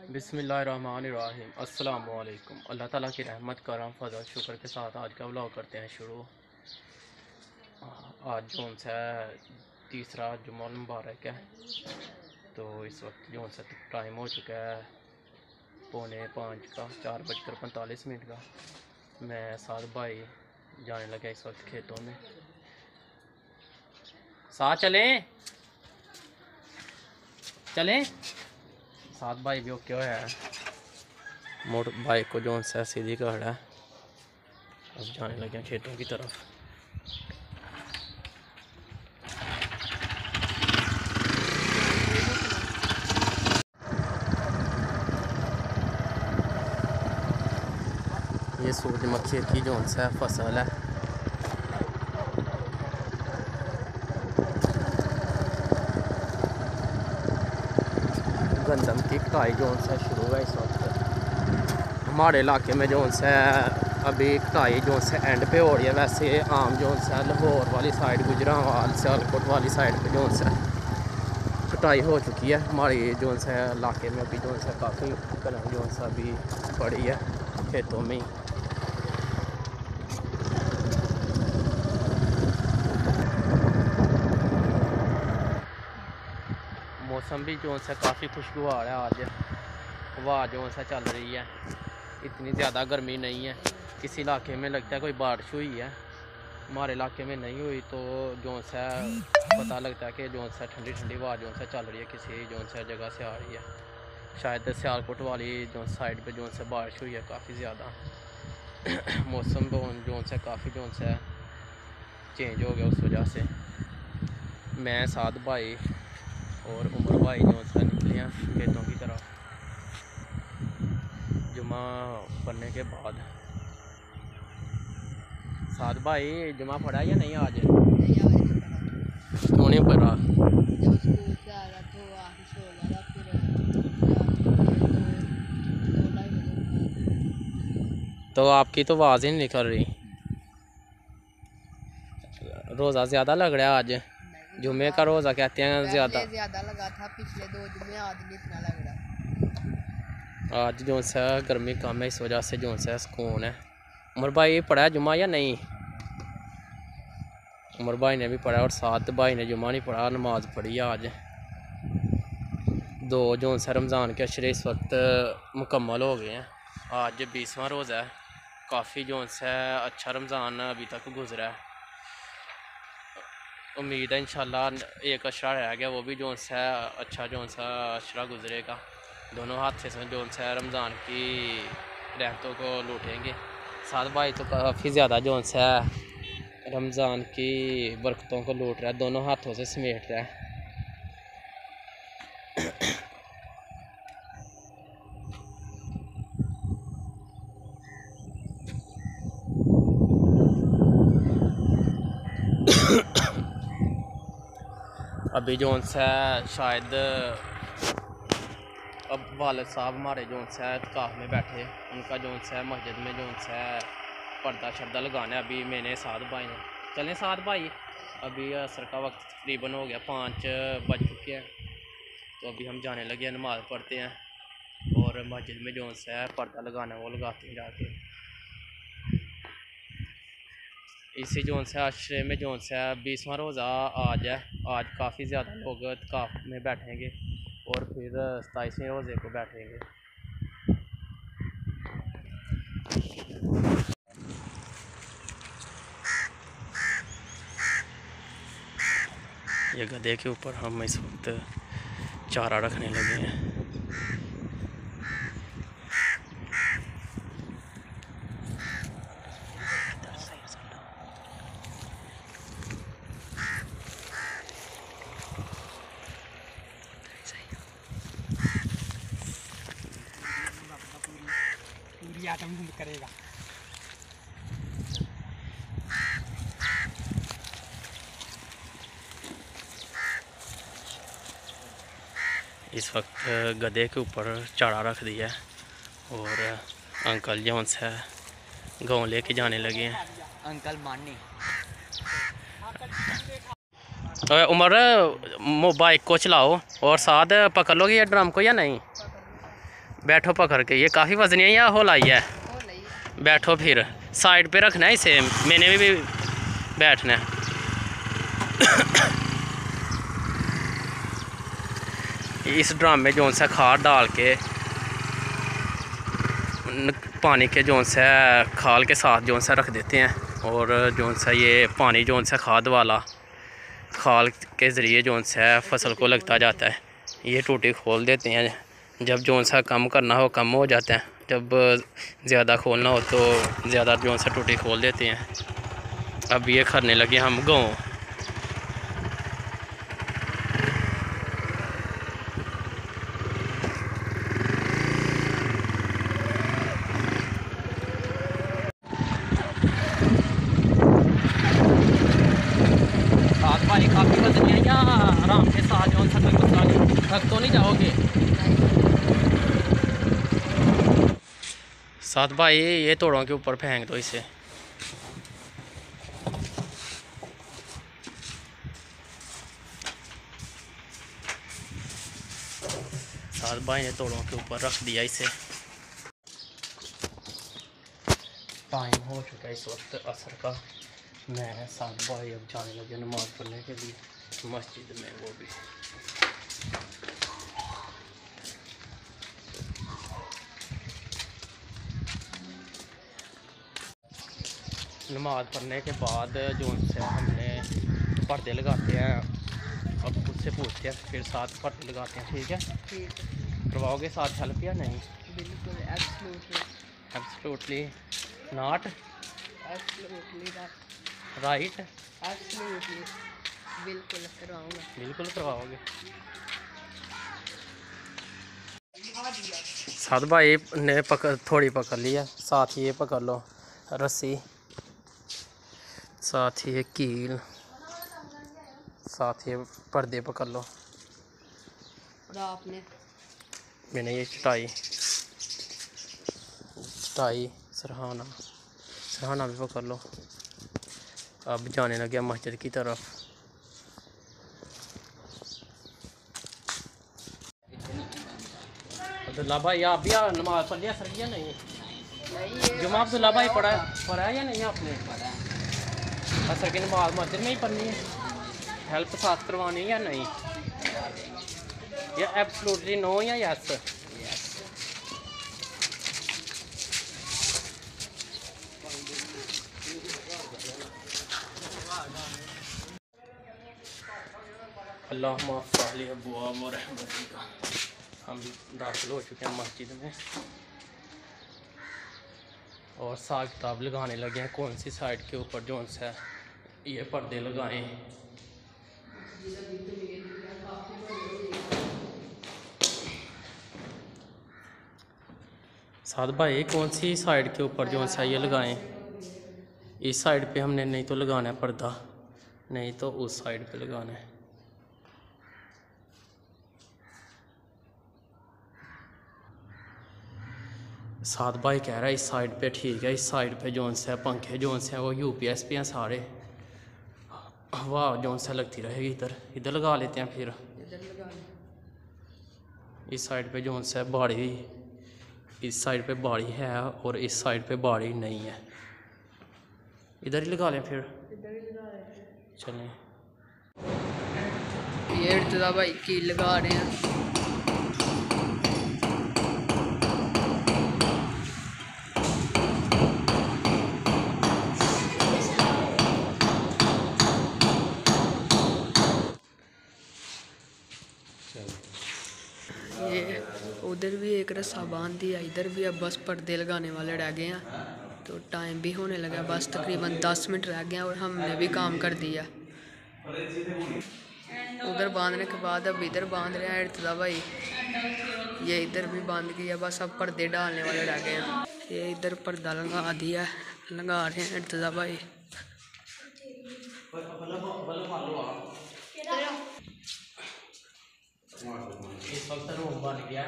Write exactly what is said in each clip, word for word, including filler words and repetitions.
बिस्मिल्लाहिर्रहमानिर्रहीम। अस्सलाम वालेकुम। अल्लाह ताला की रहमत करम फजल शुक्र के साथ आज का व्लॉग करते हैं शुरू। आज जो सा तीसरा जुम्मा मुबारक है, तो इस वक्त जो सा टाइम हो चुका है पौने पाँच का, चार बजकर पैंतालीस मिनट का। मैं साथ भाई जाने लगा इस वक्त खेतों में। साथ चलें चलें साथ भाई भी ओके है। मोटर बाइक को जो सा सीधी कर रहा है। अब जाने लगे खेतों की तरफ। ये सूरजमुखी की जो सा फसल है। गंदम की कटाई जो सा शुरू है इस वक्त हमारे इलाके में। जो सा अभी कटाई जो सा एंड पे हो रही है। वैसे आम जो सा लाहौर वाली साइड, गुजरांवाल, सियालकोट वाली साइड पे जो सा कटाई हो चुकी है। हमारी जो सा इलाके में अभी जो सा काफ़ी कलम जो सा अभी पड़ी है खेतों में। मौसम भी जो सा काफ़ी खुशगवार है। आज हवा जो सा चल रही है, इतनी ज़्यादा गर्मी नहीं है। किसी इलाके में लगता है कोई बारिश हुई है, हमारे इलाके में नहीं हुई, तो जो सा पता लगता है कि जो सा ठंडी ठंडी हवा जो सा चल रही है, किसी जो सा जगह से आ रही है। शायद सियालकोट वाली जो साइड पे जो सा बारिश हुई है काफ़ी ज़्यादा। मौसम जो सा काफ़ी जो सा चेंज हो गया, उस वजह से मैं साथ भाई और उमर भाई जो सा निकले हैं खेतों की तरफ जुमा पढ़ने के बाद। साथ भाई जुमा पढ़ा या नहीं आज? क्यों नहीं पढ़ा? तो आपकी तो आवाज़ ही नहीं निकल रही। रोज़ा ज़्यादा लग रहा है आज? जुमे का रोज़ा कहते हैं ज़्यादा ज़्यादा लगा था पिछले दो जुमे, आज नहीं इतना लग रहा। आज जो सा गर्मी कम है, इस वजह से जो सा सुकून है। उमर भाई पढ़ा जुमा या नहीं? उमर भाई ने भी पढ़ा और साथ भाई ने जुमा नहीं पढ़ा, नमाज पढ़ी आज। दो जो सा रमज़ान के अशरे इस वक्त मुकम्मल हो गए हैं। आज बीसवां रोज़ा है। काफ़ी जो सा अच्छा रमज़ान अभी तक गुजरा है। उम्मीद है इंशाल्लाह एक अशरा रह गया, वो भी जो सा अच्छा जो सा अशरा गुजरेगा। दोनों हाथ से जो सा रमज़ान की रहमतों को लूटेंगे। साथ भाई तो काफ़ी ज़्यादा जो सा रमज़ान की बरकतों को लूट रहा है, दोनों हाथों से समेट रहा है। अभी जो सा शायद अब वालिद साहब हमारे जो सा काफ में बैठे, उनका जो सा मस्जिद में जो सा पर्दा शर्दा लगाना है। अभी मैंने साथ भाई ने चलें साथ भाई। अभी असर का वक्त तकरीबन हो गया, पाँच बज चुके हैं, तो अभी हम जाने लगे नमाज़ पढ़ते हैं और मस्जिद में जो सा पर्दा लगाना है वो लगाते हैं जाके। इसी जो सा अशरे में जो सा बीसवां रोज़ा आज है। आज काफ़ी ज़्यादा लोग काफ में बैठेंगे और फिर सताईसवें रोज़े को बैठेंगे। ये गधे के ऊपर हम इस वक्त चारा रखने लगे हैं। पूरी आदम करेगा। इस वक्त गधे के ऊपर चारा रख दिया है और अंकल जो सा गाँव लेके जाने लगे हैं। अंकल मानी उमर बाइक को चलाओ और साथ पकड़ लोगे ये ड्रम को या नहीं? बैठो पकड़ के, ये काफ़ी वजनी है या होला ही है? हो नहीं बैठो फिर, साइड पे रखना है इसे, मैंने भी, भी बैठना है। इस ड्रम में जो सा खाद डाल के पानी के जो सा खाल के साथ जो सा रख देते हैं, और जो सा ये पानी जो सा खाद वाला खाल के ज़रिए जो सा फसल को लगता जाता है। ये टूटी खोल देते हैं, जब जो सा कम करना हो कम हो जाता है, जब ज़्यादा खोलना हो तो ज़्यादा जो सा टूटी खोल देते हैं। अब ये करने लगे हम गाँव। साथ भाई काफ़ी वजनी है या आराम के साथ जो सा थक तो नहीं जाओगे? साथ भाई ये तोड़ों के ऊपर फेंक दो इसे। साथ भाई ने तोड़ों के ऊपर रख दिया इसे। टाइम हो चुका है इस वक्त असर का। मैं साथ भाई अब जाने लगे नमाज पढ़ने के लिए मस्जिद में। वो भी नमाज पढ़ने के बाद जो उनसे हमने पर्दे लगाते हैं, अब खुद से पूछते हैं फिर साथ पर्दे लगाते हैं। ठीक है, ठीक है, करवाओगे साथ हेल्प या नहीं? बिल्कुल absolutely absolutely not absolutely right. Absolutely बिल्कुल करवाऊंगा। बिल्कुल करवाओगे। साथ भाई ने पकड़ थोड़ी पकड़ लिया, साथ ही ये पकड़ लो रस्सी, साथ ही ये कील, साथ ही पर्दे पकड़ लो। और आपने मैंने ये चटाई चटाई सरहाना सरहाना भी पकड़ लो। अब जाने लगे मस्जिद की तरफ। अब्दुल्ला भाई आप भी नमाज पढ़ लिया सर या नहीं? जुमा अब्दुल्ला भाई पढ़ा पढ़ा या नहीं आपने? असर की नमाज मस्जिद में ही पढ़नी है, हेल्प साथ करवानी है या नहीं? या एब्सोल्युटली नो या यस? अल्लाह माफ़ी अबवाब व रहमतिका। हम दाखिल हो चुके हैं मस्जिद में और साथ किताब लगाने लगे हैं कौन सी साइड के ऊपर जो सा ये पर्दे लगाएं। साथ भाई कौन सी साइड के ऊपर जो सा ये लगाएं? इस साइड पे हमने नहीं तो लगाना है पर्दा, नहीं तो उस साइड पे लगाना है। साथ भाई कह रहा है इस साइड पे ठीक है, इस साइड पे जोन से पंखे जोन से वो यूपीएस पे हैं सारे, हवा जोन से लगती रहेगी। इधर इधर लगा लेते हैं फिर। इस साइड पे जोन से बाड़ी, इस साइड पे बाड़ी है और इस साइड पे बाड़ी नहीं है, इधर ही लगा लें फिर। चलें, ये इर्तज़ा भाई की लगा रहे हैं। ये उधर भी एक रस्सा बांध दिया, इधर भी अब बस पर्दे लगाने वाले रह गए हैं। तो टाइम भी होने लगा, बस तकरीबन दस मिनट रह गए हैं और हमने भी काम कर दिया। उधर बांधने के बाद अब इधर बांध रहे हैं इर्तज़ा भाई। ये इधर भी बांध गया, बस अब पर्दे डालने वाले रह गए हैं। ये इधर पर्दा लगा दिया, लगा रहे हैं इर्तज़ा भाई। इस वक्त रूम बन गया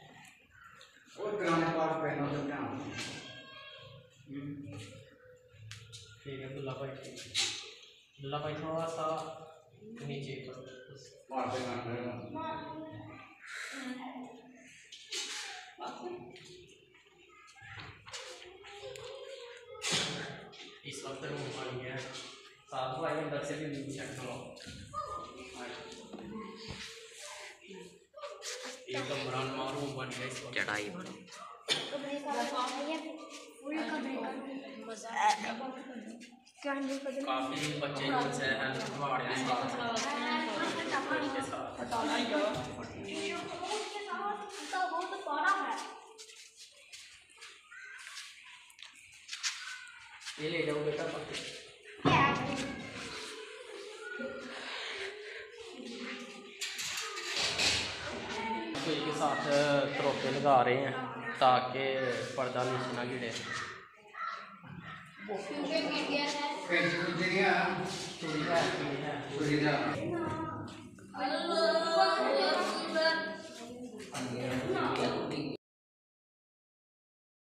ठीक है। दुल्ला भाई ठीक, दुल्ला भाई थोड़ा सा नीचे करो। इस वक्त रूम बन गया है साफ सफाई अंदर से भी चेक करो। एक कमरा नुमा रूम बन गया इस वक्त। चढ़ाई बनो काफी बच्चे जो है वार्ड के ये ले जाओ बेटा पक्के के साथ तरोके लगा रहे हैं ताकि पर्दा नीचे ना गिरे।